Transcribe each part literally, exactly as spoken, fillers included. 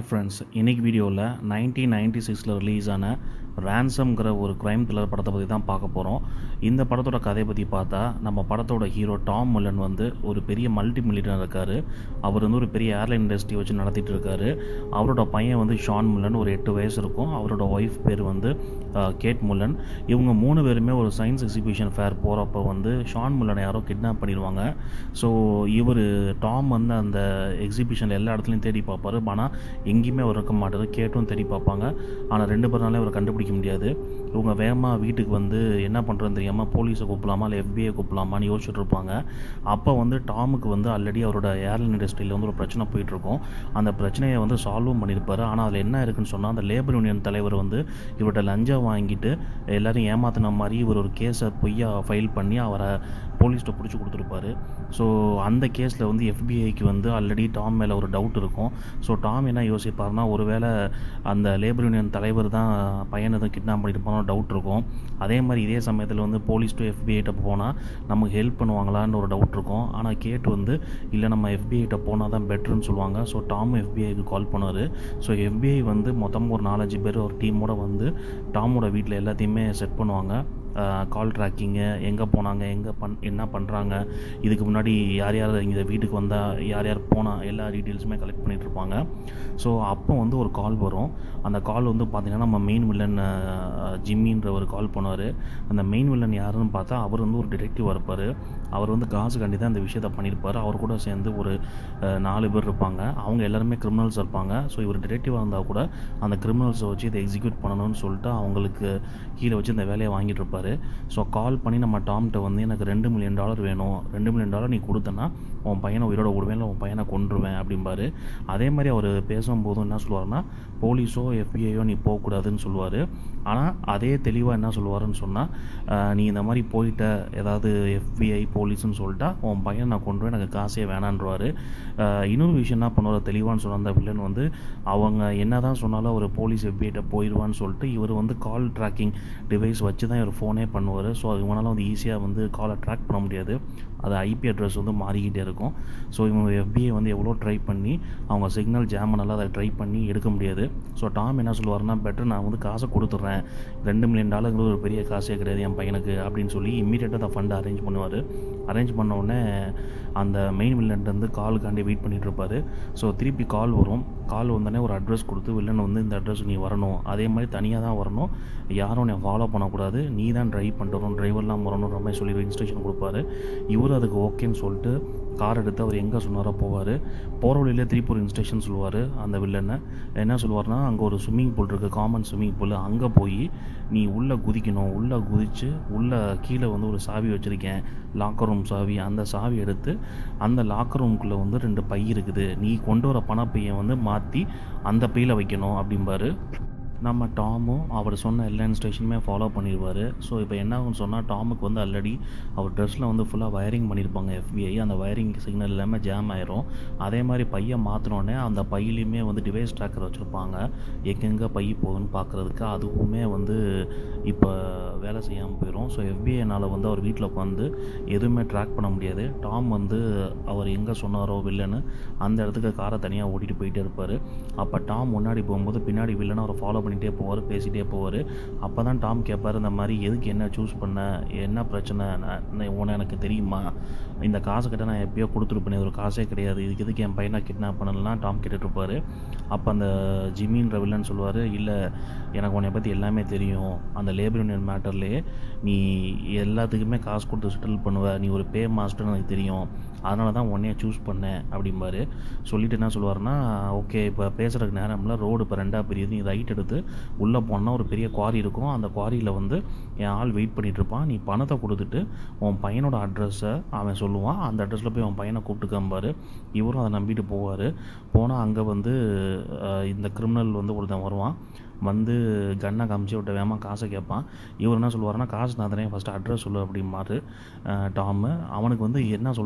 Hi friends, இன்னைக்கு வீடியோவில் nineteen ninety சிக்ஸில் ரிலீஸ் ஆன ரேன்சம்ங்கிற ஒரு க்ரைம் த்ரில்லர் படத்தை பற்றி தான் பார்க்க போகிறோம். இந்த படத்தோட கதையை பற்றி பார்த்தா, நம்ம படத்தோட ஹீரோ டாம் முல்லன் வந்து ஒரு பெரிய மல்டி மில்லியனர் இருக்கார். அவர் வந்து ஒரு பெரிய ஏர்லைன் இண்டஸ்ட்ரி வச்சு நடத்திட்டு இருக்காரு. அவரோட பையன் வந்து ஷான் முல்லன், ஒரு எட்டு வயசு இருக்கும். அவரோட ஒய்ஃப் பேர் வந்து கேட் முல்லன். இவங்க மூணு பேருமே ஒரு சயின்ஸ் எக்ஸிபிஷன் ஃபேர் போகிறப்ப வந்து ஷான் முல்லனை யாரோ கிட்னாப் பண்ணிடுவாங்க. ஸோ இவர் டாம் வந்து அந்த எக்ஸிபிஷனில் எல்லா இடத்துலையும் தேடி பார்ப்பார். ஆனால் எங்கேயுமே அவர் இருக்க மாட்டார். கேட்டும் தேடி பார்ப்பாங்க. ஆனால் ரெண்டு பேர்னாலே அவரை கண்டுபிடிக்க முடியாது. இவங்க வேகமாக வீட்டுக்கு வந்து என்ன பண்ணுறதுன்னு தெரியாமல் போலீஸை கூப்பிடலாமா இல்லை எஃபிஐ கூப்பிடலாமான்னு யோசிச்சுட்டு இருப்பாங்க. அப்போ வந்து டாமுக்கு வந்து ஆல்ரெடி அவரோட ஏர்லைன் இண்டஸ்ட்ரியில் வந்து ஒரு பிரச்சனை போயிட்டுருக்கும். அந்த பிரச்சனையை வந்து சால்வும் பண்ணியிருப்பார். ஆனால் அதில் என்ன இருக்குன்னு சொன்னால், அந்த லேபர் யூனியன் தலைவர் வந்து இவர்கிட்ட லஞ்சம் வாங்கிட்டு எல்லாரும் ஏமாத்தின மாதிரி இவர் ஒரு கேஸை பொய்யா ஃபைல் பண்ணி அவரை போலீஸ்கிட்ட பிடிச்சி கொடுத்துருப்பாரு. ஸோ அந்த கேஸில் வந்து எஃபிஐக்கு வந்து ஆல்ரெடி டாம் மேலே ஒரு டவுட் இருக்கும். ஸோ டாம் என்ன யோசிப்பார்னா, ஒருவேளை அந்த லேபர் யூனியன் தலைவர் தான் பையனை தான் கிட்னாப் பண்ணிட்டு போனால் டவுட் இருக்கும். அதே மாதிரி இதே சமயத்தில் வந்து போலீஸ் டு எஃபிஐட்ட போனால் நமக்கு ஹெல்ப் பண்ணுவாங்களான்னு ஒரு டவுட் இருக்கும். ஆனால் கேட்டு வந்து இல்லை, நம்ம எஃபிஐட்ட போனால் தான் பெட்டர்னு சொல்லுவாங்க. ஸோ டாம் எஃபிஐக்கு கால் பண்ணுவார். ஸோ எஃபிஐ வந்து மொத்தம் ஒரு நாலஞ்சு பேர் ஒரு டீமோட வந்து டாமோட வீட்டில் எல்லாத்தையுமே செட் பண்ணுவாங்க. கால் ட்ராக்கிங்கு, எங்கே போனாங்க, எங்கே பண் என்ன பண்ணுறாங்க, இதுக்கு முன்னாடி யார் யார் இங்கே வீட்டுக்கு வந்தால் யார் யார் போனால் எல்லா டீட்டெயில்ஸுமே கலெக்ட் பண்ணிகிட்ருப்பாங்க. ஸோ அப்போ வந்து ஒரு கால் வரும். அந்த கால் வந்து பார்த்திங்கன்னா நம்ம மெயின் வில்லன் ஜிம்மின்ற ஒரு கால் பண்ணுவார். அந்த மெயின் வில்லன் யாருன்னு பார்த்தா அவர் வந்து ஒரு டிடெக்டிவாக இருப்பார். அவர் வந்து காசுக்காண்டி தான் இந்த விஷயத்தை பண்ணியிருப்பார். அவர் கூட சேர்ந்து ஒரு நாலு பேர் இருப்பாங்க. அவங்க எல்லாருமே கிரிமினல்ஸ் இருப்பாங்க. ஸோ இவர் டிடெக்டிவாக இருந்தால் கூட அந்த கிரிமினல்ஸை வச்சு இதை எக்ஸிக்யூட் பண்ணணும்னு சொல்லிட்டு அவங்களுக்கு கீழே வச்சு இந்த வேலையை வாங்கிட்டு இருப்பார். ஸோ கால் பண்ணி நம்ம டாம்கிட்ட வந்து எனக்கு ரெண்டு மில்லியன் டாலர் வேணும், ரெண்டு மில்லியன் டாலர் நீ கொடுத்தனா உன் பையனை உயிரோட விடுவேன், இல்லை உன் பையனை கொன்றுவேன் அப்படிம்பாரு. அதே மாதிரி அவர் பேசும்போதும் என்ன சொல்லுவார்னா, போலீஸோ எஃபிஐயோ நீ போகக்கூடாதுன்னு சொல்லுவார். ஆனால் அதே தெளிவாக என்ன சொல்லுவாருன்னு சொன்னால், நீ இந்த மாதிரி போயிட்ட ஏதாவது எஃபிஐ போலீஸ்ன்னு சொல்லிட்டா உன் பையனை நான் கொன்றுவேன், எனக்கு காசே வேணான்றவார். இன்னொரு விஷயம் என்ன பண்ணுவார் தெளிவான்னு சொன்ன அந்த வில்லன் வந்து, அவங்க என்ன தான் சொன்னாலும் அவர் போலீஸ் எஃபிஐட்ட போயிடுவான்னு சொல்லிட்டு இவர் வந்து கால் ட்ராக்கிங் டிவைஸ் வச்சு தான் இவர் ஃபோனே பண்ணுவார். ஸோ அது இவனால் வந்து ஈஸியாக வந்து காலை ட்ராக் பண்ண முடியாது. அது ஐபி அட்ரஸ் வந்து மாறிக்கிட்டே இருக்கும். ஸோ இவங்க எஃபிஐ வந்து எவ்வளோ ட்ரை பண்ணி அவங்க சிக்னல் ஜாம் பண்ணாலும் அதை ட்ரை பண்ணி எடுக்க முடியாது. ஸோ டாம் என்ன சொல்லுவார்னா, பெட்டர் நான் வந்து காசை கொடுத்துட்றேன், ரெண்டு மில்லியன் டாலருங்கிறது ஒரு பெரிய காசே கிடையாது என் பையனுக்கு அப்படின்னு சொல்லி இம்மீடியட்டாக அந்த ஃபண்டை அரேஞ்ச் பண்ணுவார். அரேஞ்ச் பண்ண உடனே அந்த மெயின் வில்லன்ட்டு காலுக்காண்டி வெயிட் பண்ணிகிட்டு இருப்பார். ஸோ திருப்பி கால் வரும். கால் வந்தோடனே ஒரு அட்ரஸ் கொடுத்து வில்லன் வந்து இந்த அட்ரஸ் நீ வரணும், அதே மாதிரி தனியாக தான் வரணும், யாரும் நீ ஃபாலோ பண்ணக்கூடாது, நீ தான் ட்ரைவ் பண்ணிட்டு வரணும், டிரைவர்லாம் வரணுன்ற மாதிரி சொல்லி இன்ஸ்ட்ரக்ஷன் கொடுப்பாரு. இவர் அதுக்கு ஓகேன்னு சொல்லிட்டு கார் எடுத்து அவர் எங்கே சொன்னாரோ போவார். போகிற வழியிலே திருப்பி ஒரு இன்ஸ்ட்ரக்ஷன் சொல்லுவார் அந்த வில்லனை. என்ன சொல்லுவார்னா, அங்கே ஒரு ஸ்விம்மிங் பூல் இருக்குது, காமன் ஸ்விம்மிங் பூல், அங்கே போய் நீ உள்ளே குதிக்கணும், உள்ளே குதித்து உள்ளே கீழே வந்து ஒரு சாவி வச்சுருக்கேன், லாக்கர் ரூம் சாவி, அந்த சாவி எடுத்து அந்த லாக்கர் ரூமுக்குள்ளே வந்து ரெண்டு பை இருக்குது, நீ கொண்டு வர பணப்பையை வந்து மாற்றி அந்த பையில் வைக்கணும் அப்படிம்பாரு. நம்ம டாமும் அவர் சொன்ன எல்லா இன்ஸ்ட்ரக்ஷனுமே ஃபாலோ பண்ணிடுவார். ஸோ இப்போ என்ன ஆகும்னு சொன்னால், டாமுக்கு வந்து ஆல்ரெடி அவர் ட்ரெஸ்ஸில் வந்து ஃபுல்லாக வயரிங் பண்ணியிருப்பாங்க எஃபிஐ. அந்த வயரிங் சிக்னல் இல்லாமல் ஜாம் ஆயிரும். அதே மாதிரி பையை மாற்றினோடனே அந்த பையிலையுமே வந்து டிவைஸ் ட்ராக்கர் வச்சுருப்பாங்க, எங்கெங்கே பை போகுதுன்னு பார்க்குறதுக்கு. அதுவுமே வந்து இப்போ வேலை செய்யாமல் போயிடும். ஸோ எஃபிஐனால் வந்து அவர் வீட்டில் உட்காந்து எதுவுமே ட்ராக் பண்ண முடியாது. டாம் வந்து அவர் எங்கே சொன்னாரோ வில்லனு அந்த இடத்துக்கு காரை தனியாக ஓட்டிகிட்டு போயிட்டே இருப்பார். அப்போ டாம் முன்னாடி போகும்போது பின்னாடி வில்லனை அவரை ஃபாலோ பண்ணிகிட்டே போவார், பேசிகிட்டே போவார். அப்போ தான் டாம் கேட்பார், இந்த மாதிரி எதுக்கு என்ன சூஸ் பண்ண, என்ன பிரச்சனை, உன எனக்கு தெரியுமா, இந்த காசை கிட்ட நான் எப்பயோ கொடுத்துருப்பேனே, ஒரு காசே கிடையாது, இதுக்கு எதுக்கு என் பையனை கிட்னாப் பண்ணலாம் டாம் கேட்டுட்ருப்பார். அப்போ அந்த ஜிம்மின்ற வில்லன் சொல்லுவார், இல்லை எனக்கு உன்னை பற்றி எல்லாமே தெரியும், அந்த லேபர் யூனியன் மேட்டர்லேயே நீ எல்லாத்துக்குமே காசு கொடுத்து செட்டில் பண்ணுவ, நீ ஒரு பே மாஸ்டர்னு எனக்கு தெரியும், அதனால தான் உன்னையே சூஸ் பண்ணேன் அப்படிம்பாரு. சொல்லிவிட்டு என்ன சொல்லுவார்னா, ஓகே இப்போ பேசுகிறதுக்கு நேரம்ல, ரோடு இப்போ ரெண்டாக பிரியுது, நீ ரைட் எடுத்து உள்ளே போனால் ஒரு பெரிய குவாரி இருக்கும், அந்த குவாரியில் வந்து என் ஆள் வெயிட் பண்ணிகிட்ருப்பான், நீ பணத்தை கொடுத்துட்டு உன் பையனோட அட்ரஸை அவன் சொல்லுவான், அந்த அட்ரஸில் போய் உன் பையனை கூப்பிட்டுக்கம்பார். இவரும் அதை நம்பிட்டு போவார். போனால் அங்கே வந்து இந்த கிரிமினல் வந்து ஒருத்தன் வருவான். வந்து கன்னை காமிச்சு விட்ட வேகமாக காசை கேட்பான். இவர் என்ன சொல்லுவார்னா, காசு நான் தரேன், ஃபஸ்ட்டு அட்ரஸ் சொல்லு அப்படிம்பாரு டாமு. அவனுக்கு வந்து என்ன சொல்கிறாருன்னே புரியாது.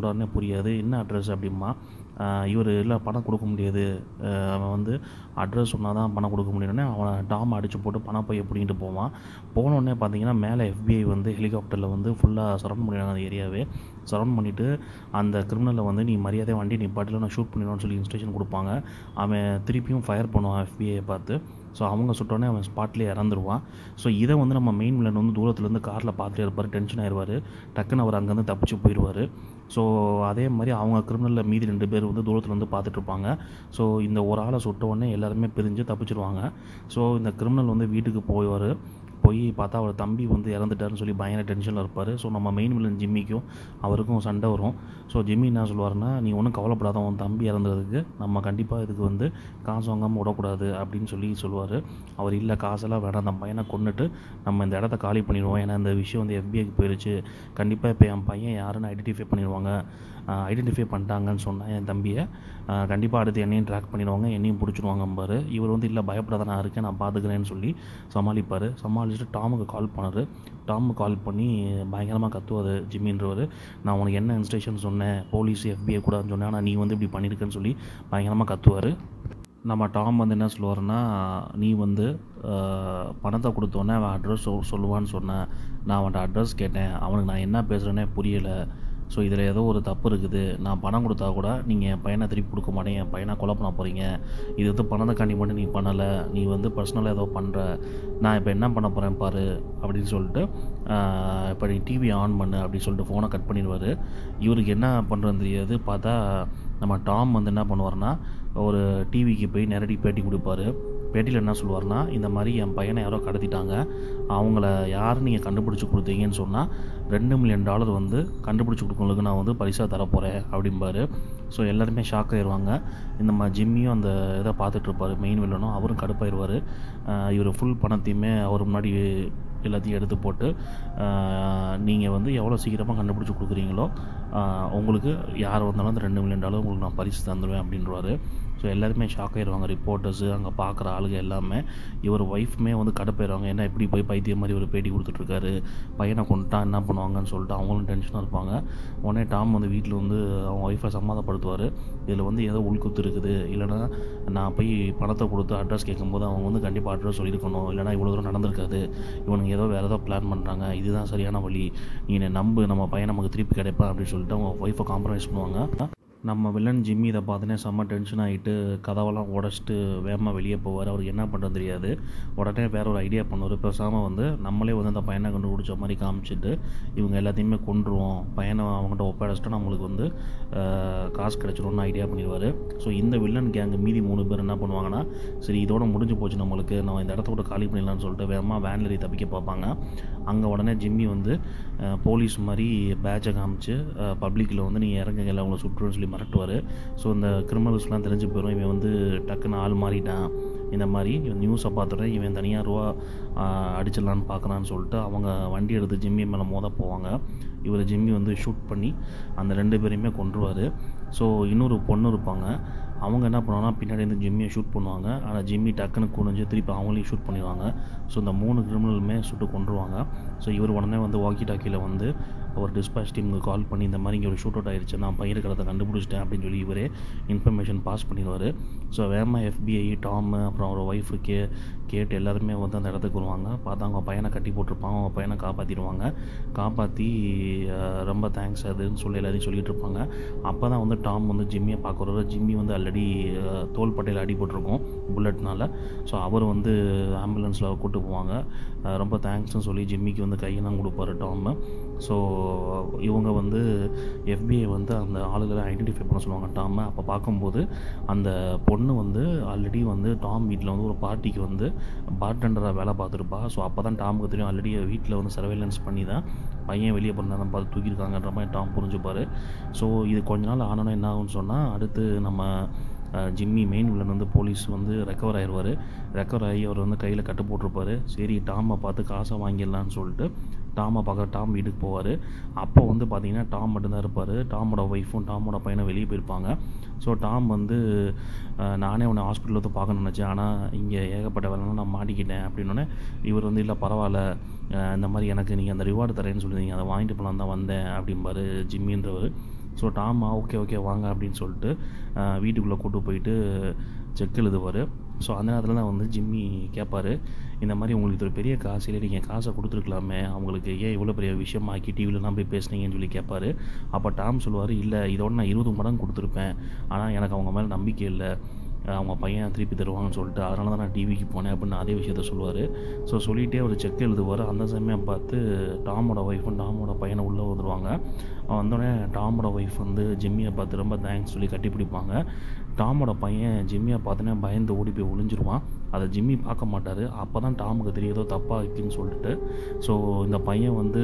முடியாது, என்ன அட்ரஸ் அப்படிமா. இவர் இல்லை பணம் கொடுக்க முடியாது, அவன் வந்து அட்ரஸ் சொன்னால் தான் பணம் கொடுக்க முடியும்னே அவனை டாம் அடித்து போட்டு பணம் போய் பிடிங்கிட்டு போவான். போனோடனே பார்த்தீங்கன்னா மேலே எஃபிஐ வந்து ஹெலிகாப்டரில் வந்து ஃபுல்லாக சரௌண்ட் பண்ணிடுறாங்க அந்த ஏரியாவே. சரௌண்ட் பண்ணிவிட்டு அந்த கிரிமினலை வந்து நீ மரியாதை வண்டி நீ பாட்டில் நான் ஷூட் பண்ணிடுவான்னு சொல்லி இன்ஸ்ட்ரக்ஷன் கொடுப்பாங்க. அவன் திருப்பியும் ஃபயர் பண்ணுவான் எஃபிஐயை பார்த்து. ஸோ அவங்க சுட்டோடனே அவன் ஸ்பாட்லேயே இறந்துருவான். ஸோ இதை வந்து நம்ம மெயின் வில்லன் வந்து தூரத்துலேருந்து காரில் பார்த்துட்டே இருப்பார், டென்ஷன் ஆயிடுவார், டக்குன்னு அவர் அங்கேருந்து தப்பிச்சு போயிடுவார். ஸோ அதே மாதிரி அவங்க கிரிமினலில் மீதி ரெண்டு பேர் வந்து தூரத்துலேருந்து பார்த்துட்ருப்பாங்க. ஸோ இந்த ஒரு ஆளை சுட்ட உடனே எல்லாருமே பிரிஞ்சு தப்பிச்சிருவாங்க. ஸோ இந்த கிரிமினல் வந்து வீட்டுக்கு போய்வார். போய் பார்த்தா அவர் தம்பி வந்து இறந்துட்டாருன்னு சொல்லி பயங்கர டென்ஷனில் இருப்பார். ஸோ நம்ம மெயின் வில்லன் ஜிம்மிக்கும் அவருக்கும் சண்டை வரும். ஸோ ஜிம்மி என்ன சொல்லுவார்னா, நீ ஒன்றும் கவலைப்படாத, உன் தம்பி இறந்ததுக்கு நம்ம கண்டிப்பாக இதுக்கு வந்து காசு வாங்காமல் விடக்கூடாது அப்படின்னு சொல்லி சொல்லுவார். அவர் இல்லை காசெல்லாம் வேணாம், அந்த பையனை கொன்னுட்டு நம்ம இந்த இடத்த காலி பண்ணிடுவோம், ஏன்னா இந்த விஷயம் வந்து எஃபிஐக்கு போயிடுச்சு, கண்டிப்பாக இப்போ என் பையன் யாருன்னு ஐடென்டிஃபை பண்ணிடுவாங்க, ஐடென்டிஃபை பண்ணிட்டாங்கன்னு சொன்னேன் என் தம்பியை, கண்டிப்பாக அடுத்து என்னையும் ட்ராக் பண்ணிடுவாங்க, என்னையும் பிடிச்சிடுவாங்கம்பார். இவர் வந்து இல்லை பயப்படாத நான் இருக்கேன், நான் பார்த்துக்கிறேன்னு சொல்லி சமாளிப்பார். சமாளிச்சுட்டு டாமுக்கு கால் பண்ணார். டாமுக்கு கால் பண்ணி பயங்கரமாக கத்துவார் ஜிம்மின்றவர். நான் உனக்கு என்ன இன்ஸ்ட்ரக்ஷன் சொன்னேன், போலீஸ் எஃபிஐ கூடாதுன்னு சொன்னேன், ஆனால் நீ வந்து இப்படி பண்ணியிருக்கேன்னு சொல்லி பயங்கரமாக கத்துவார். நம்ம டாம் வந்து என்ன சொல்லுவார்னா, நீ வந்து பணத்தை கொடுத்தோன்னே அவன் அட்ரஸ் சொல் சொல்லுவான்னு சொன்னேன், நான் அவன்கிட்ட அட்ரஸ் கேட்டேன், அவனுக்கு நான் என்ன பேசுகிறேன்னே புரியலை, ஸோ இதில் ஏதோ ஒரு தப்பு இருக்குது, நான் பணம் கொடுத்தா கூட நீங்கள் என் பையனை திருப்பி கொடுக்க மாட்டேங்க, என் பையனை கொலை பண்ண போகிறீங்க, இது வந்து பணத்தைக்காண்டி மட்டும் நீ பண்ணலை, நீ வந்து பர்சனலாக ஏதோ பண்ணுற, நான் இப்போ என்ன பண்ண போகிறேன் பாரு அப்படின்னு சொல்லிட்டு இப்போ நீ டிவி ஆன் பண்ணு அப்படின்னு சொல்லிட்டு ஃபோனை கட் பண்ணிடுவார். இவருக்கு என்ன பண்ணுறதுன்னு தெரியாது. பார்த்தா நம்ம டாம் வந்து என்ன பண்ணுவார்னா, ஒரு டிவிக்கு போய் நேரடி பேட்டி கொடுப்பார். பேட்டியில் என்ன சொல்லுவார்னா, இந்த மாதிரி என் பையனை யாரோ கடத்திட்டாங்க, அவங்கள யார் நீங்கள் கண்டுபிடிச்சி கொடுத்தீங்கன்னு சொன்னால் ரெண்டு மில்லியன் டாலர் வந்து கண்டுபிடிச்சி கொடுக்கறதுக்கு நான் வந்து பரிசாக தரப்போகிறேன் அப்படிம்பாரு. ஸோ எல்லாருமே ஷாக் ஆயிடுவாங்க. இந்த மாதிரி ஜிம்மியும் அந்த இதை பார்த்துட்ருப்பார், மெயின் வில்லனும் அவரும் கடுப்பாயிடுவார். இவர் ஃபுல் பணத்தையுமே அவர் முன்னாடி எல்லாத்தையும் எடுத்து போட்டு, நீங்கள் வந்து எவ்வளோ சீக்கிரமாக கண்டுபிடிச்சி கொடுக்குறீங்களோ உங்களுக்கு யார் வந்தாலும் அந்த ரெண்டு மில்லியன் டாலர் உங்களுக்கு நான் பரிசு தந்துடுவேன் அப்படின்றாரு. ஸோ எல்லாருமே ஷாக் ஆயிடுவாங்க, ரிப்போர்ட்டர்ஸு அங்கே பார்க்குற ஆளுங்க எல்லாமே. இவர் ஒய்ஃப்மே வந்து கடுப்பாயிடுவாங்க, என்ன இப்படி போய் பைத்தியம் மாதிரி ஒரு பேட்டி கொடுத்துட்ருக்காரு, பையனை கொண்டுட்டா என்ன பண்ணுவாங்கன்னு சொல்லிட்டு அவங்களும் டென்ஷனாக இருப்பாங்க. உடனே டாம் வந்து வீட்டில் வந்து அவங்க ஒய்ஃபை சமாதானப்படுத்துவார். இதில் வந்து ஏதோ உள்குத்து இருக்குது, இல்லைனா நான் போய் பணத்தை கொடுத்து அட்ரஸ் கேட்கும்போது அவங்க வந்து கண்டிப்பாக அட்ரஸ் சொல்லியிருக்கணும், இல்லைனா இவ்வளோ தூரம் நடந்திருக்காது, இவனுக்கு ஏதோ வேறு ஏதோ பிளான் பண்ணுறாங்க, இதுதான் சரியான வழி, நீ என்னை நம்பு, நம்ம பையன் நமக்கு திருப்பி கிடைப்பா அப்படின்னு சொல்லிட்டு அவங்க ஒய்ஃபை காம்ப்ரமைஸ் பண்ணுவாங்க. நம்ம வில்லன் ஜிம்மி இதை பார்த்துனே செம்ம டென்ஷன் ஆகிட்டு கதவெல்லாம் உடச்சிட்டு வேகமாக வெளியே போவார். அவருக்கு என்ன பண்ணுறது தெரியாது. உடனே வேறு ஒரு ஐடியா பண்ணுவார், பேசாமல் வந்து நம்மளே வந்து அந்த பையனை கண்டுபிடிச்ச மாதிரி காமிச்சிட்டு இவங்க எல்லாத்தையுமே கொன்றுவோம், பையனை அவங்ககிட்ட ஒப்படைச்சிட்டா நம்மளுக்கு வந்து காசு கிடச்சிடும்னு ஐடியா பண்ணிடுவார். ஸோ இந்த வில்லன் கேங்கு மீதி மூணு பேர் என்ன பண்ணுவாங்கன்னா, சரி இதோட முடிஞ்சு போச்சு நம்மளுக்கு, நம்ம இந்த இடத்த கூட காலி பண்ணிடலான்னு சொல்லிட்டு வேகமாக வேன்லரி தப்பிக்க பார்ப்பாங்க. அங்கே உடனே ஜிம்மி வந்து போலீஸ் மாதிரி பேட்சை காமிச்சு பப்ளிக்கில் வந்து நீங்கள் இறங்குங்க இல்லை அவங்கள சுற்றுன்னு சொல்லி மிரட்டுவார். ஸோ இந்த கிரிமினல்ஸ்லாம் தெரிஞ்சு போயிடும், இவன் வந்து டக்குன்னு ஆள் மாறிட்டான், இந்த மாதிரி இவன் நியூஸை பார்த்துட்டு இவன் தனியாக ரூபா அடிச்சிடலான்னு பார்க்குறான்னு சொல்லிட்டு அவங்க வண்டி எடுத்து ஜிம்மி மேலே மோத போவாங்க. இவர் ஜிம்மி வந்து ஷூட் பண்ணி அந்த ரெண்டு பேரையுமே கொன்றுவார். ஸோ இன்னொரு பொண்ணு இருப்பாங்க, அவங்க என்ன பண்ணுவாங்கன்னா பின்னாடி வந்து ஜிம்மியை ஷூட் பண்ணுவாங்க. ஆனால் ஜிம்மி டக்குன்னு குனிஞ்சு திருப்பி அவங்களையும் ஷூட் பண்ணிடுவாங்க. ஸோ இந்த மூணு கிரிமினலுமே சுட்டு கொன்றுவாங்க. ஸோ இவர் உடனே வந்து வாக்கி டாக்கியில் வந்து ஒரு டிஸ்பேச் டீமுக்கு கால் பண்ணி இந்த மாதிரி இங்கே ஒரு ஷூட் அவுட் ஆயிடுச்சு, நான் பயிர் கடத்தை கண்டுபிடிச்சிட்டேன் அப்படின்னு சொல்லி இவரே இன்ஃபர்மேஷன் பாஸ் பண்ணிடுவார். ஸோ வேகமாக எஃபிஐ டாம் அப்புறம் அவர் ஒய்ஃபு கே கேட்டு எல்லாருமே வந்து அந்த இடத்துக்கு வருவாங்க. பார்த்தா அவங்க பையனை கட்டி போட்டிருப்பாங்க, அவங்க பையனை காப்பாற்றிடுவாங்க. காப்பாற்றி ரொம்ப தேங்க்ஸ் அதுன்னு சொல்லி எல்லாத்தையும் சொல்லிகிட்டு இருப்பாங்க. அப்போ தான் வந்து டாம் வந்து ஜிம்மியை பார்க்குறாரு. ஜிம்மி வந்து ஆல்ரெடி தோள்பட்டையில் அடிபட்டிருக்கும் புல்லட்னால. ஸோ அவர் வந்து ஆம்புலன்ஸில் கூப்பிட்டு போவாங்க. ரொம்ப தேங்க்ஸ்னு சொல்லி ஜிம்மிக்கு வந்து கையெல்லாம் கொடுப்பாரு டாம். ஸோ இவங்க வந்து எஃபிஐ வந்து அந்த ஆளுகளை ஐடென்டிஃபை பண்ண சொல்லுவாங்க டாமை. அப்போ பார்க்கும்போது அந்த பொண்ணு வந்து ஆல்ரெடி வந்து டாம் வீட்டில் வந்து ஒரு பார்ட்டிக்கு வந்து பார்டெண்டராக வேலை பார்த்துருப்பா. ஸோ அப்போ தான் டாமுக்கு தெரியும் ஆல்ரெடி வீட்டில் வந்து சர்வேலன்ஸ் பண்ணி தான் பையன் வெளியே பண்ணால் தான் பார்த்து தூக்கியிருக்காங்கன்ற மாதிரி டாம் புரிஞ்சுப்பார். ஸோ இது கொஞ்ச நாள் ஆனோன்னா என்ன ஆகும்னு சொன்னால், அடுத்து நம்ம ஜிம்மி மெயின் வில்லன் வந்து போலீஸ் வந்து ரெக்கவர் ஆயிடுவார். ரெக்கவர் ஆகி அவர் வந்து கையில் கட்டு போட்டிருப்பார். சரி டாமை பார்த்து காசை வாங்கிடலான்னு சொல்லிட்டு டாமை பார்க்க டாம் வீட்டுக்கு போவார். அப்போ வந்து பார்த்திங்கன்னா டாம் மட்டும்தான் இருப்பார். டாமோட ஒய்ஃபும் டாமோட பையனும் வெளியே போயிருப்பாங்க. ஸோ டாம் வந்து நானே உன்னை ஹாஸ்பிட்டலில் வந்து பார்க்கணும்னு நினச்சேன், ஆனால் இங்கே ஏகப்பட்ட வேலைலாம் நான் மாட்டிக்கிட்டேன் அப்படின்னோடனே இவர் வந்து இல்லை பரவாயில்ல, இந்த மாதிரி எனக்கு நீங்கள் அந்த ரிவார்டு தரேன்னு சொல்லியிருந்தீங்க, அதை வாங்கிட்டு போகலான்னு தான் வந்தேன் அப்படிம்பாரு ஜிம்மின்றவர். ஸோ டாம் ஓகே ஓகே வாங்க அப்படின்னு சொல்லிட்டு வீட்டுக்குள்ளே கூட்டு போயிட்டு செக் எழுதுவார். ஸோ அந்த நேரத்தில் தான் வந்து ஜிம்மி கேட்பார், இந்த மாதிரி உங்களுக்கு இது ஒரு பெரிய காசு இல்லை, நீங்கள் காசை கொடுத்துருக்கலாமே, அவங்களுக்கு ஏன் இவ்வளோ பெரிய விஷயம் ஆக்கி டிவிலலாம் போய் பேசுனீங்கன்னு சொல்லி கேட்பார். அப்போ டாம் சொல்லுவார், இல்லை இதோட நான் இருபது மடங்கு கொடுத்துருப்பேன், ஆனால் எனக்கு அவங்க மேலே நம்பிக்கை இல்லை, அவங்க பையன் திருப்பி தருவாங்கன்னு சொல்லிட்டு அதனால தான் நான் டிவிக்கு போனேன் அப்படின்னு அதே விஷயத்த சொல்லுவார். ஸோ சொல்லிகிட்டே ஒரு செக் எழுதுவார். அந்த சமயம் பார்த்து டாமோட ஒய்ஃபும் டாமோட பையனை உள்ளே வந்துடுவாங்க. வந்தோடனே டாமோட ஒய்ஃப் வந்து ஜிம்மியை பார்த்து ரொம்ப தேங்க்ஸ் சொல்லி கட்டி பிடிப்பாங்க. டாமோட பையன் ஜிம்மியை பார்த்தோன்னே பயந்து ஓடி போய் ஒளிஞ்சிருவான். அதை ஜிம்மி பார்க்க மாட்டார். அப்போ தான் டாமுக்கு தெரியுதோ தப்பாக இருக்குன்னு சொல்லிட்டு. ஸோ இந்த பையன் வந்து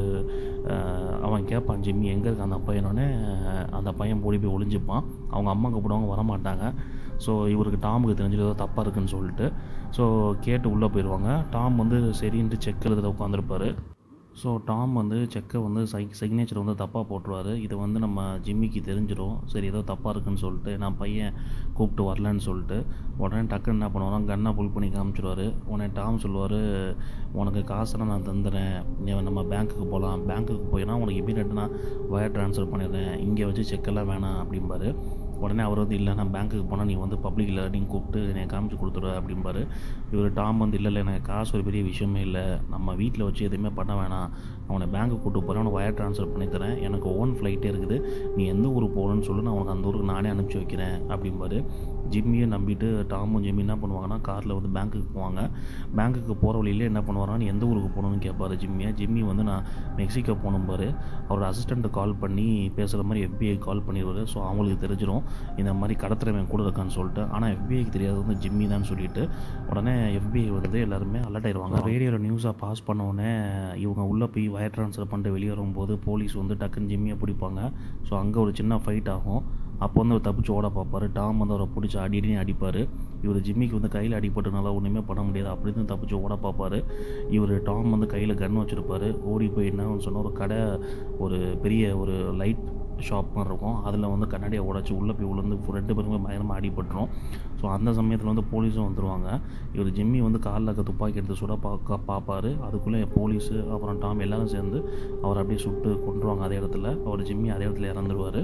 அவன் கேட்பான், ஜிம்மி எங்கே இருக்க அந்த பையனோடனே அந்த பையன் ஓடி போய் ஒளிஞ்சிப்பான். அவங்க அம்மா கூப்பிடுவாங்க, வரமாட்டாங்க. ஸோ இவருக்கு டாமுக்கு தெரிஞ்சது ஏதோ தப்பாக இருக்குன்னு சொல்லிட்டு ஸோ கேட்டு உள்ளே போயிடுவாங்க. டாம் வந்து சரின்ட்டு செக் எழுத உட்காந்துருப்பார். ஸோ டாம் வந்து செக்கை வந்து சை சிக்னேச்சர் வந்து தப்பாக போட்டுருவார். இது வந்து நம்ம ஜிம்மிக்கு தெரிஞ்சிடும், சரி ஏதோ தப்பாக இருக்குன்னு சொல்லிட்டு நான் பையன் கூப்பிட்டு வரலன்னு சொல்லிட்டு உடனே டக்குன்னு என்ன பண்ணுவாங்க, கன்னை புல் பண்ணி காமிச்சிடுவார். உடனே டாம் சொல்லுவார், உனக்கு காசெல்லாம் நான் தந்துடுறேன், நீ நம்ம பேங்க்குக்கு போகலாம், பேங்க்குக்கு போயினா உனக்கு இமீடியட்டாக நான் வயர் ட்ரான்ஸ்ஃபர் பண்ணிடுறேன், இங்கே வச்சு செக்கெல்லாம் வேணாம் அப்படிம்பாரு. உடனே அவர் வந்து இல்லை நான் பேங்க்குக்கு போனால் நீ வந்து பப்ளிக் லேர்னிங் கூப்பிட்டு என்னை காமிச்சு கொடுத்துருவ அப்படிம்பாரு. இவர் டாம் வந்து இல்லை இல்லை எனக்கு காசு ஒரு பெரிய விஷயமே இல்லை, நம்ம வீட்டில் வச்சு எதுவுமே பண்ண வேணாம், அவனை பேங்க்குக்கு கூப்பிட்டு போகிறேன், அவனை வயர் ட்ரான்ஸ்ஃபர் பண்ணி தரேன், எனக்கு ஓன் ஃப்ளைட்டே இருக்குது, நீ எந்த ஊருக்கு போகணுன்னு சொல்லி நான் உனக்கு அந்த ஊருக்கு நானே அனுப்பிச்சி வைக்கிறேன் அப்படிம்பாரு. ஜிம்மியை நம்பிட்டு டாமும் ஜிம்மி என்ன பண்ணுவாங்கன்னா காரில் வந்து பேங்க்குக்கு போவாங்க. பேங்க்குக்கு போகிற வழியிலே என்ன பண்ணுவாங்கன்னா நீ எந்த ஊருக்கு போகணுன்னு கேட்பாரு ஜிம்மியை. ஜிம்மி வந்து நான் மெக்சிகோ போகணும்பாரு. அவரோட அசிஸ்டண்ட்டு கால் பண்ணி பேசுகிற மாதிரி எஃபிஐ கால் பண்ணிடுவார். ஸோ அவங்களுக்கு தெரிஞ்சிடும் இந்த மாதிரி கடத்துறவன் கூட இருக்கான்னு சொல்லிட்டு. ஆனால் எஃபிஐக்கு தெரியாது வந்து ஜிம்மி தான் சொல்லிட்டு உடனே எஃபிஐ வந்து எல்லாருமே அலர்ட் ஆயிடுவாங்க. ரேடியோவில் நியூஸாக பாஸ் பண்ண உடனே இவங்க உள்ளே போய் வயர் ட்ரான்ஸ்ஃபர் பண்ணிட்டு வெளியே வரும்போது போலீஸ் வந்து டக்குன்னு ஜிம்மியை பிடிப்பாங்க. ஸோ அங்கே ஒரு சின்ன ஃபைட் ஆகும். அப்போ வந்து அவர் தப்பிச்சு ஓட பார்ப்பார். டாம் வந்து அவரை பிடிச்சி அடி அடி அடிப்பார். இவர் ஜிம்மிக்கு வந்து கையில் அடிப்பட்டனால ஒன்றுமே பண்ண முடியாது, அப்படி தான் தப்பிச்சு ஓட பார்ப்பார். இவர் டாம் வந்து கையில் கன் வச்சுருப்பார். ஓடி போய் என்ன சொன்னால் ஒரு கடை, ஒரு பெரிய ஒரு லைட் ஷாப் மாதிரி இருக்கும், அதில் வந்து கண்ணாடியை உடச்சி உள்ளே போய் விழுந்து ரெண்டு பேருமே பயங்கரமாக அடிபட்டுரும். ஸோ அந்த சமயத்தில் வந்து போலீஸும் வந்துடுவாங்க. இவர் ஜிம்மி வந்து காலில் இருக்க துப்பாக்கி எடுத்து சுட பார்க்க பார்ப்பார். அதுக்குள்ளே போலீஸு அப்புறம் டாம் எல்லோரும் சேர்ந்து அவர் அப்படியே சுட்டு கொண்டுருவாங்க. அதே இடத்துல அவர் ஜிம்மி அதே இடத்துல இறந்துருவார்.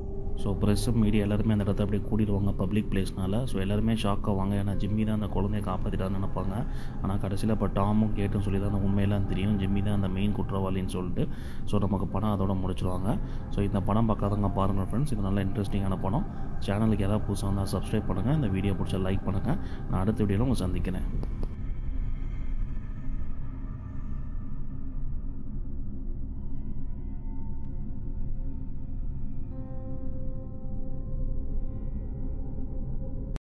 ஸோ ப்ரெஸ்ஸு மீடியா எல்லாருமே அந்த இடத்த அப்படியே கூட்டிடுவாங்க பப்ளிக் பிளேஸ்னால. ஸோ எல்லாருமே ஷாக் ஆவாங்க, ஏன்னா ஜிம்மி தான் அந்த குழந்தைய காப்பாற்றிட்டான்னு நினைப்பாங்க. ஆனால் கடைசியில் இப்போ டாமும் கேட்டுன்னு சொல்லி தான் அந்த உண்மையெல்லாம் தெரியும், ஜிம்மி தான் அந்த மெயின் குற்றவாளின்னு சொல்லிட்டு. ஸோ நமக்கு படம் அதோட முடிச்சிடுவாங்க. ஸோ இந்த படம் பார்க்காதவங்க பாருங்கள் ஃப்ரெண்ட்ஸ், இது நல்ல இன்ட்ரெஸ்டிங்கான படம். சேனலுக்கு யாராவது புதுசாக வந்தால் சப்ஸ்கிரைப் பண்ணுங்கள், இந்த வீடியோ பிடிச்சா லைக் பண்ணுங்கள். நான் அடுத்த வீடியோவில் உங்களை சந்திக்கிறேன்.